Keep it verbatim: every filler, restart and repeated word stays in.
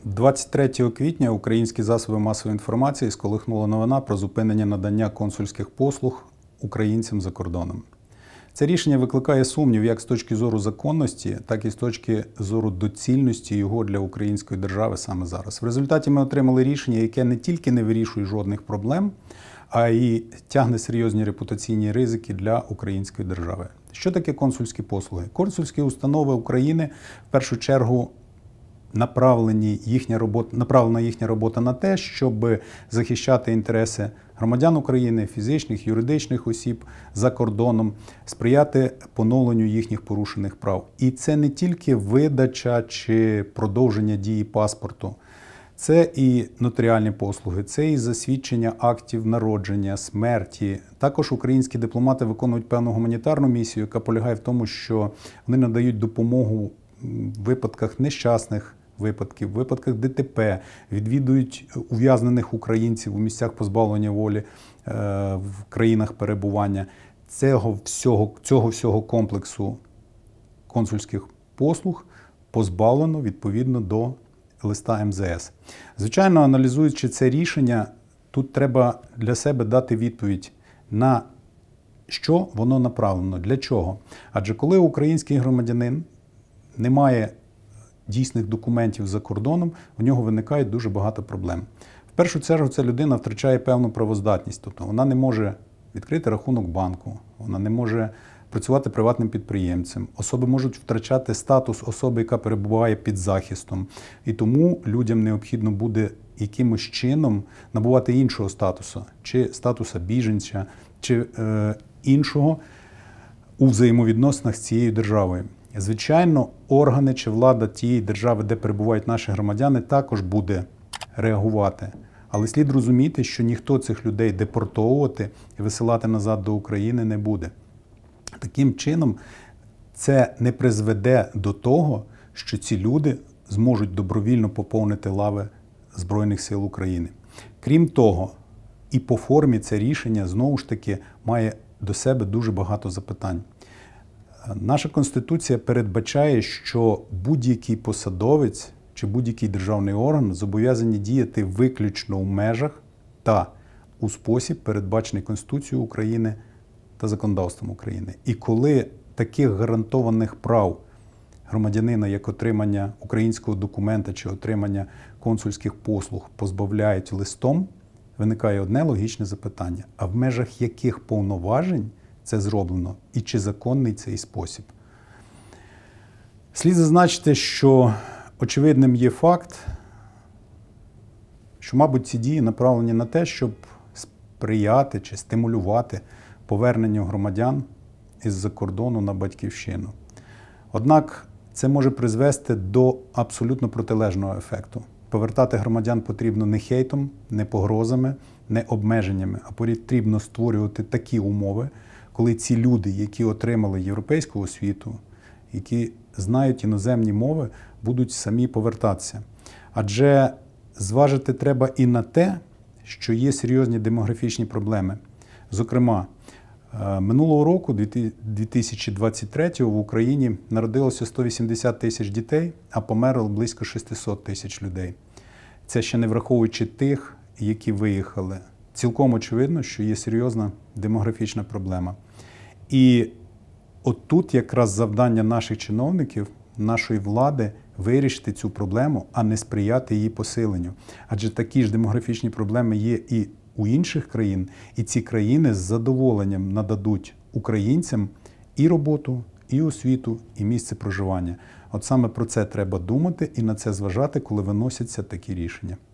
двадцять третього квітня українські засоби масової інформації сколихнула новина про зупинення надання консульських послуг українцям за кордоном. Це рішення викликає сумнів як з точки зору законності, так і з точки зору доцільності його для української держави саме зараз. В результаті ми отримали рішення, яке не тільки не вирішує жодних проблем, а й тягне серйозні репутаційні ризики для української держави. Що таке консульські послуги? Консульські установи України в першу чергу направлені їхня робота, направлена їхня робота на те, щоб захищати інтереси громадян України, фізичних, юридичних осіб за кордоном, сприяти поновленню їхніх порушених прав. І це не тільки видача чи продовження дії паспорту. Це і нотаріальні послуги, це і засвідчення актів народження, смерті. Також українські дипломати виконують певну гуманітарну місію, яка полягає в тому, що вони надають допомогу в випадках нещасних випадків, в випадках ДТП, відвідують ув'язнених українців у місцях позбавлення волі в країнах перебування. Цього всього, цього всього комплексу консульських послуг позбавлено відповідно до листа ем зе ес. Звичайно, аналізуючи це рішення, тут треба для себе дати відповідь, на що воно направлено, для чого. Адже коли український громадянин не має дійсних документів за кордоном, у нього виникає дуже багато проблем. В першу чергу ця людина втрачає певну правоздатність, тобто вона не може відкрити рахунок банку, вона не може працювати приватним підприємцем. Особи можуть втрачати статус особи, яка перебуває під захистом. І тому людям необхідно буде якимось чином набувати іншого статусу, чи статуса біженця, чи е, іншого у взаємовідносинах з цією державою. Звичайно, органи чи влада тієї держави, де перебувають наші громадяни, також буде реагувати. Але слід розуміти, що ніхто цих людей депортовувати і висилати назад до України не буде. Таким чином, це не призведе до того, що ці люди зможуть добровільно поповнити лави Збройних сил України. Крім того, і по формі це рішення, знову ж таки, має до себе дуже багато запитань. Наша Конституція передбачає, що будь-який посадовець чи будь-який державний орган зобов'язані діяти виключно у межах та у спосіб, передбачений Конституцією України та законодавством України. І коли таких гарантованих прав громадянина, як отримання українського документа чи отримання консульських послуг, позбавляють листом, виникає одне логічне запитання. А в межах яких повноважень це зроблено і чи законний цей спосіб? Слід зазначити, що очевидним є факт, що, мабуть, ці дії направлені на те, щоб сприяти чи стимулювати поверненню громадян із-за кордону на батьківщину. Однак це може призвести до абсолютно протилежного ефекту. Повертати громадян потрібно не хейтом, не погрозами, не обмеженнями, а потрібно створювати такі умови, коли ці люди, які отримали європейську освіту, які знають іноземні мови, будуть самі повертатися. Адже зважити треба і на те, що є серйозні демографічні проблеми. Зокрема, минулого року, дві тисячі двадцять третього, в Україні народилося сто вісімдесят тисяч дітей, а померло близько шістсот тисяч людей. Це ще не враховуючи тих, які виїхали. Цілком очевидно, що є серйозна демографічна проблема. І отут якраз завдання наших чиновників, нашої влади вирішити цю проблему, а не сприяти її посиленню. Адже такі ж демографічні проблеми є і у інших країн, і ці країни з задоволенням нададуть українцям і роботу, і освіту, і місце проживання. От саме про це треба думати і на це зважати, коли виносяться такі рішення.